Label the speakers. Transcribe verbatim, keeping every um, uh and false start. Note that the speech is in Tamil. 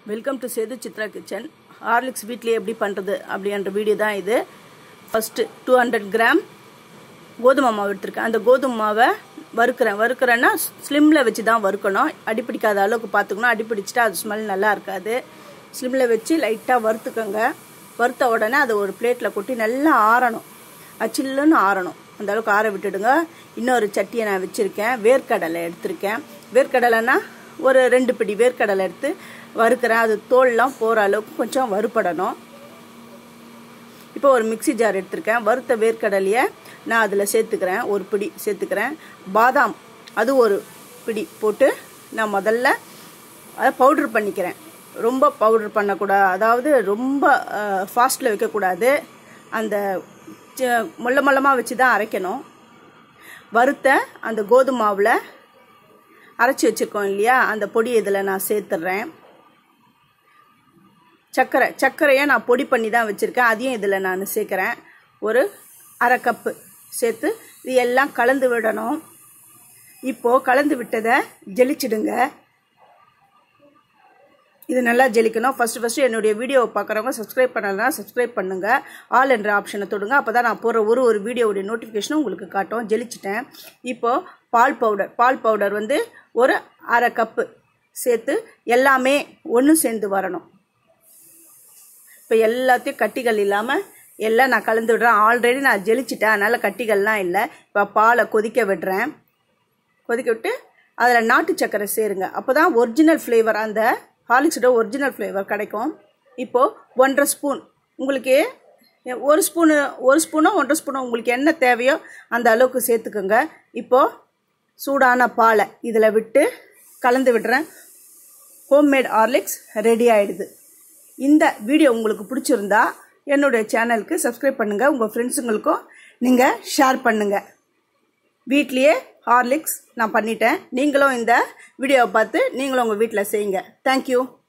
Speaker 1: Welcome to Sethu Chitra kitchen. Horlicks வீட்லேயே எப்படி பண்ணுறது அப்படின்ற வீடியோ தான் இது. ஃபஸ்ட்டு டூ ஹண்ட்ரட் கிராம் கோதுமை மாவு எடுத்துருக்கேன். அந்த கோதுமை மாவை வறுக்கிறேன். வறுக்கிறேன்னா ஸ்லிம்மில் வச்சு தான் வறுக்கணும். அடிப்பிடிக்காத அளவுக்கு பார்த்துக்கணும். அடிப்பிடிச்சிட்டா அது ஸ்மெல் நல்லா இருக்காது. ஸ்லிம்மில் வச்சு லைட்டாக வறுத்துக்கோங்க. வறுத்த உடனே அதை ஒரு பிளேட்டில் கொட்டி நல்லா ஆறணும். சில்லுன்னு ஆறணும். அந்த அளவுக்கு ஆற விட்டுடுங்க. இன்னொரு சட்டியை நான் வச்சுருக்கேன். வேர்க்கடலை எடுத்திருக்கேன். வேர்க்கடலைன்னா ஒரு ரெண்டு பிடி வேர்க்கடலை எடுத்து வறுக்கிறேன். அது தோல்லாம் போகிற அளவுக்கு கொஞ்சம் வறுபடணும். இப்போ ஒரு மிக்சி ஜார் எடுத்திருக்கேன். வறுத்த வேர்க்கடலையை நான் அதில் சேர்த்துக்கிறேன். ஒரு பிடி சேர்த்துக்கிறேன். பாதாம் அது ஒரு பிடி போட்டு நான் முதல்ல அதை பவுட்ரு பண்ணிக்கிறேன். ரொம்ப பவுட்ரு பண்ணக்கூடாது, அதாவது ரொம்ப ஃபாஸ்ட்டில் வைக்கக்கூடாது. அந்த மொல்ல மொல்லமாக வச்சு தான் அரைக்கணும். வறுத்த அந்த கோதுமை மாவில் அரைச்சி வச்சுருக்கோம் இல்லையா, அந்த பொடி இதில் நான் சேர்த்துட்றேன். சர்க்கரை சர்க்கரையை நான் பொடி பண்ணி தான் வச்சுருக்கேன். அதையும் இதில் நான் சேர்க்குறேன். ஒரு அரை கப்பு சேர்த்து இது எல்லாம் கலந்து விடணும். இப்போது கலந்து விட்டதை ஜெலிச்சிடுங்க. இது நல்லா ஜெலிக்கணும். ஃபஸ்ட்டு ஃபஸ்ட்டு என்னுடைய வீடியோவை பார்க்குறவங்க சப்ஸ்கிரைப் பண்ணலைன்னா சப்ஸ்கிரைப் பண்ணுங்கள். ஆல் என்ற ஆப்ஷனை தொடுங்க. அப்போ தான் நான் போடுற ஒரு ஒரு வீடியோவுடைய நோட்டிஃபிகேஷனும் உங்களுக்கு காட்டும். ஜெலிச்சிட்டேன். இப்போது பால் பவுடர் பால் பவுடர் வந்து ஒரு அரை கப்பு சேர்த்து எல்லாமே ஒன்று சேர்ந்து வரணும். இப்போ எல்லாத்தையும் கட்டிகள் இல்லாமல் எல்லாம் நான் கலந்து விடுறேன். ஆல்ரெடி நான் ஜெலிச்சிட்டேன், அதனால் கட்டிகள்லாம் இல்லை. இப்போ பாலை கொதிக்க விடுறேன். கொதிக்க விட்டு அதில் நாட்டு சர்க்கரை சேருங்க. அப்போ தான் ஒரிஜினல் ஃப்ளேவர், அந்த ஹார்லிக்ஸோட ஒரிஜினல் ஃப்ளேவர் கிடைக்கும். இப்போது ஒன்றரை ஸ்பூன், உங்களுக்கு ஒரு ஸ்பூனு ஒரு ஸ்பூனோ ஒன்றரை ஸ்பூனோ உங்களுக்கு என்ன தேவையோ அந்த அளவுக்கு சேர்த்துக்கோங்க. இப்போது சூடான பாலை இதில் விட்டு கலந்து விடுறேன். ஹோம்மேட் ஹார்லிக்ஸ் ரெடி ஆகிடுது. இந்த வீடியோ உங்களுக்கு பிடிச்சிருந்தா என்னுடைய சேனலுக்கு சப்ஸ்கிரைப் பண்ணுங்கள். உங்கள் ஃப்ரெண்ட்ஸுங்களுக்கும் நீங்கள் ஷேர் பண்ணுங்கள். வீட்லேயே ஹார்லிக்ஸ் நான் பண்ணிட்டேன். நீங்களும் இந்த வீடியோவை பார்த்து நீங்களும் உங்கள் வீட்டில் செய்யுங்க. தேங்க்யூ.